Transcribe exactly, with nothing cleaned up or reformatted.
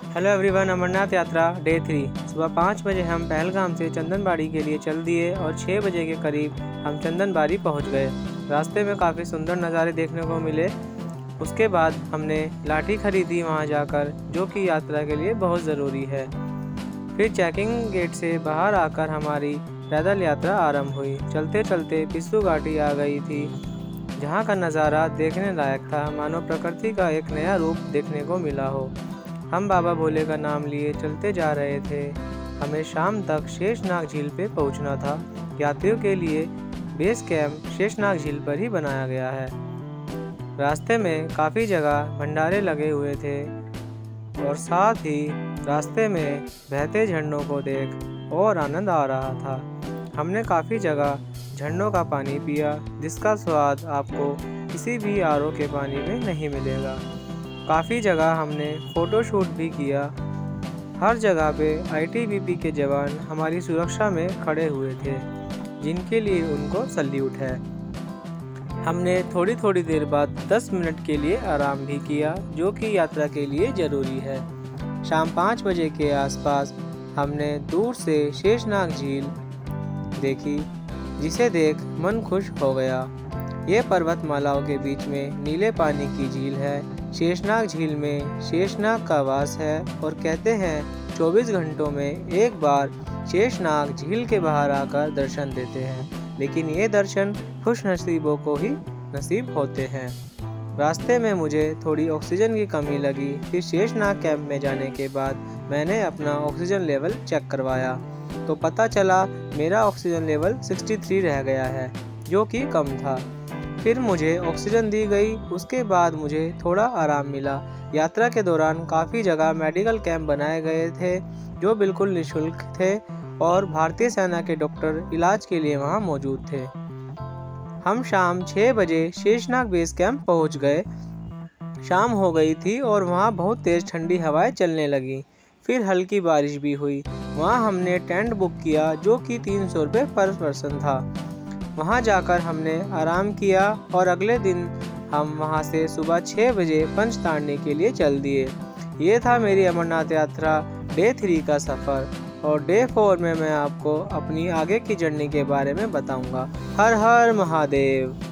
Hello everyone, Amarnath यात्रा day three. सुबह पाँच बजे हम पहलगाम से चंदनबाड़ी के लिए चल दिए और छः बजे के करीब हम चंदनबाड़ी पहुंच गए। रास्ते में काफ़ी सुंदर नज़ारे देखने को मिले। उसके बाद हमने लाठी खरीदी वहां जाकर, जो कि यात्रा के लिए बहुत ज़रूरी है। फिर चेकिंग गेट से बाहर आकर हमारी पैदल यात्रा आरंभ हुई। चलते चलते पिस्सू घाटी आ गई थी, जहाँ का नज़ारा देखने लायक था, मानो प्रकृति का एक नया रूप देखने को मिला हो। हम बाबा भोले का नाम लिए चलते जा रहे थे। हमें शाम तक शेषनाग झील पे पहुंचना था। यात्रियों के लिए बेस कैंप शेषनाग झील पर ही बनाया गया है। रास्ते में काफ़ी जगह भंडारे लगे हुए थे और साथ ही रास्ते में बहते झरनों को देख और आनंद आ रहा था। हमने काफ़ी जगह झरनों का पानी पिया, जिसका स्वाद आपको किसी भी आर ओ के पानी में नहीं मिलेगा। काफ़ी जगह हमने फ़ोटो शूट भी किया। हर जगह पे आई टी बी पी के जवान हमारी सुरक्षा में खड़े हुए थे, जिनके लिए उनको सल्यूट है। हमने थोड़ी थोड़ी देर बाद दस मिनट के लिए आराम भी किया, जो कि यात्रा के लिए ज़रूरी है। शाम पाँच बजे के आसपास हमने दूर से शेषनाग झील देखी, जिसे देख मन खुश हो गया। ये पर्वतमालाओं के बीच में नीले पानी की झील है। शेषनाग झील में शेषनाग का वास है और कहते हैं चौबीस घंटों में एक बार शेषनाग झील के बाहर आकर दर्शन देते हैं, लेकिन ये दर्शन खुश नसीबों को ही नसीब होते हैं। रास्ते में मुझे थोड़ी ऑक्सीजन की कमी लगी। फिर शेषनाग कैंप में जाने के बाद मैंने अपना ऑक्सीजन लेवल चेक करवाया, तो पता चला मेरा ऑक्सीजन लेवल तिरसठ रह गया है, जो कि कम था। फिर मुझे ऑक्सीजन दी गई। उसके बाद मुझे थोड़ा आराम मिला। यात्रा के दौरान काफ़ी जगह मेडिकल कैंप बनाए गए थे, जो बिल्कुल निःशुल्क थे और भारतीय सेना के डॉक्टर इलाज के लिए वहां मौजूद थे। हम शाम छः बजे शेषनाग बेस कैंप पहुंच गए। शाम हो गई थी और वहां बहुत तेज़ ठंडी हवाएं चलने लगी। फिर हल्की बारिश भी हुई। वहां हमने टेंट बुक किया, जो कि तीन सौ रुपये पर पर्सन था। वहां जाकर हमने आराम किया और अगले दिन हम वहां से सुबह छः बजे पंचतारणी के लिए चल दिए। ये था मेरी अमरनाथ यात्रा डे थ्री का सफ़र, और डे फोर में मैं आपको अपनी आगे की जर्नी के बारे में बताऊंगा। हर हर महादेव।